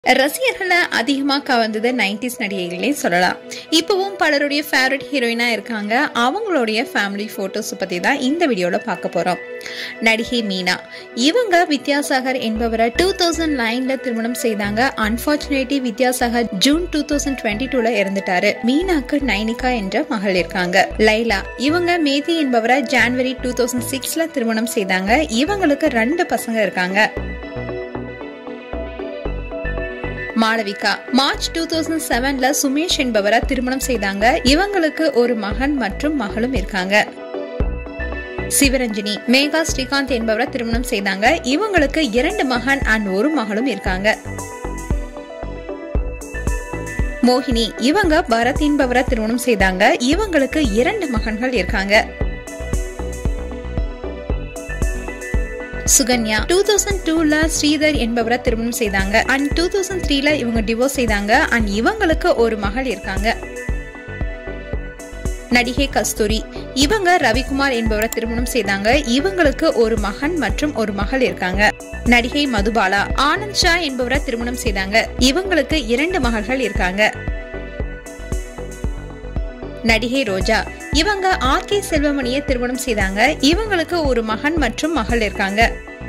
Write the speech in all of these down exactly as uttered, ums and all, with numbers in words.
ரசிகர்களை அதிகமா கவர்ந்தது நைன்டிஸ் நடிகைகளே சொல்லலாம். இப்பவும் பலருடைய ஃபேவரட் ஹீரோயினா இருக்காங்க. அவங்களுடைய ஃபேமிலி போட்டோஸ் பத்தி தான் இந்த வீடியோல பார்க்க போறோம். நடிகை மீனா, இவங்க வித்யாசாகர் என்பவரை டூ தௌசண்ட் நைன்ல திருமணம் செய்தாங்க. Unfortunately Vidyasagar June two thousand twenty டூல இறந்துட்டாரு. மீனாக்கு நைனிகா என்ற மகள் இருக்காங்க. லைலா, இவங்க மேதி என்பவரை ஜான்வரி டூ தௌசண்ட் சிக்ஸ்ல திருமணம் செய்தாங்க. இவங்களுக்கு ரெண்டு பசங்க இருக்காங்க. மாளவிகா, மார்ச் டூ தௌசண்ட் செவன்ல சுமேஷ் என்பவரை திருமணம் செய்தாங்க. இவங்களுக்கு ஒரு மகன் மற்றும் மகளும் இருக்காங்க. சிவரஞ்சனி, மேகா ஸ்ரீகாந்த் என்பவரை திருமணம் செய்தாங்க. இவங்களுக்கு இரண்டு மகன் அண்ட் ஒரு மகளும் இருக்காங்க. மோகினி, இவங்க பரத் என்பவரை திருமணம் செய்தாங்க. இவங்களுக்கு இரண்டு மகன்கள் இருக்காங்க. சுகன்யா, டூ தௌசண்ட் டூல ஸ்ரீதர் என்பவரை திருமணம் செய்தாங்க. அண்ட் டூ தௌசண்ட் த்ரீல இவங்க டிவோர்ஸ் செய்தாங்க. அண்ட் இவங்களுக்கு ஒரு மகள் இருக்காங்க. நடிகை கஸ்தூரி, இவங்க ரவிக்குமார் என்பவரை திருமணம் செய்தாங்க. இவங்களுக்கு ஒரு மகன் மற்றும் ஒரு மகள் இருக்காங்க. நடிகை மதுபாலா, ஆனந்த் ஷா என்பவரை திருமணம் செய்தாங்க. இவங்களுக்கு இரண்டு மகள்கள் இருக்காங்க. நடிகை ரோஜா, இவங்க ஆர் கே செல்வமணியை திருமணம் செய்தாங்க. இவங்களுக்கு ஒரு மகன் மற்றும் மகள் இருக்காங்க.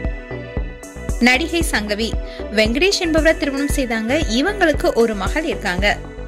நடிகை சங்கவி, வெங்கடேஷ் என்பவரை திருமணம் செய்தாங்க. இவங்களுக்கு ஒரு மகள் இருக்காங்க.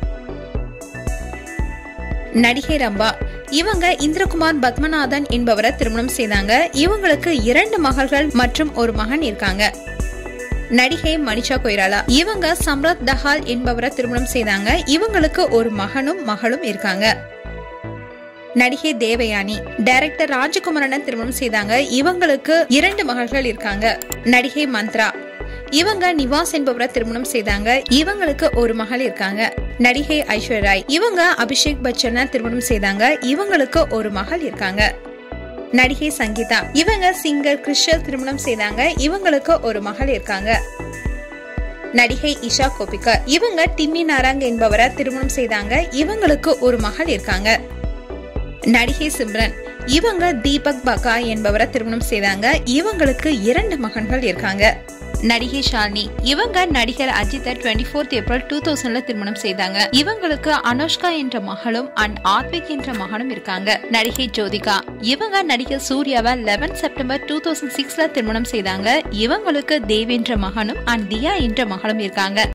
நடிகை ரம்பா, இவங்க இந்திரகுமார் பத்மநாதன் என்பவரை திருமணம் செய்தாங்க. இவங்களுக்கு இரண்டு மகள்கள் மற்றும் ஒரு மகன் இருக்காங்க. நடிகை மனிஷா கொய்ராலா, இவங்க சம்ராத் தஹால் என்பவரை திருமணம் செய்தாங்க. இவங்களுக்கு ஒரு மகனும் மகளும் இருக்காங்க. நடிகை தேவயானி, டைரக்டர் ராஜகுமாரனை திருமணம் செய்தாங்க. இவங்களுக்கு இரண்டு மகள்கள் இருக்காங்க. நடிகை மந்த்ரா, இவங்க நிவாஸ் என்பவரை திருமணம் செய்தாங்க. இவங்களுக்கு ஒரு மகள் இருக்காங்க. நடிகை ஐஸ்வர்யா, இவங்க அபிஷேக் பச்சனை திருமணம் செய்தாங்க. இவங்களுக்கு ஒரு மகள் இருக்காங்க. நடிகை சங்கீதா, இவங்க சிங்கர் கிறிஷல் திருமணம் செய்தாங்க. இவங்களுக்கு ஒரு மகள் இருக்காங்க. நடிகை இஷா கோபிகர், இவங்க டிம்மி நாராங் என்பவரை திருமணம் செய்தாங்க. இவங்களுக்கு ஒரு மகள் இருக்காங்க. நடிகை சிம்ரன், இவங்க தீபக் பகா என்பவரை திருமணம் செய்தாங்க. இவங்களுக்கு இரண்டு மகன்கள் இருக்காங்க. நடிகை ஷாலினி, இவங்க நடிகர் அஜித்தை டுவெண்ட்டி ஃபோர்த் ஏப்ரல் டூ தௌசண்ட்ல திருமணம் செய்தாங்க. இவங்களுக்கு அனுஷ்கா என்ற மகளும் அண்ட் ஆத்விக் என்ற மகனும் இருக்காங்க. நடிகை ஜோதிகா, இவங்க நடிகர் சூர்யாவை லெவன் செப்டம்பர் டூ தௌசண்ட் சிக்ஸ்ல திருமணம் செய்தாங்க. இவங்களுக்கு தேவ் என்ற மகனும் அண்ட் தியா என்ற மகளும் இருக்காங்க.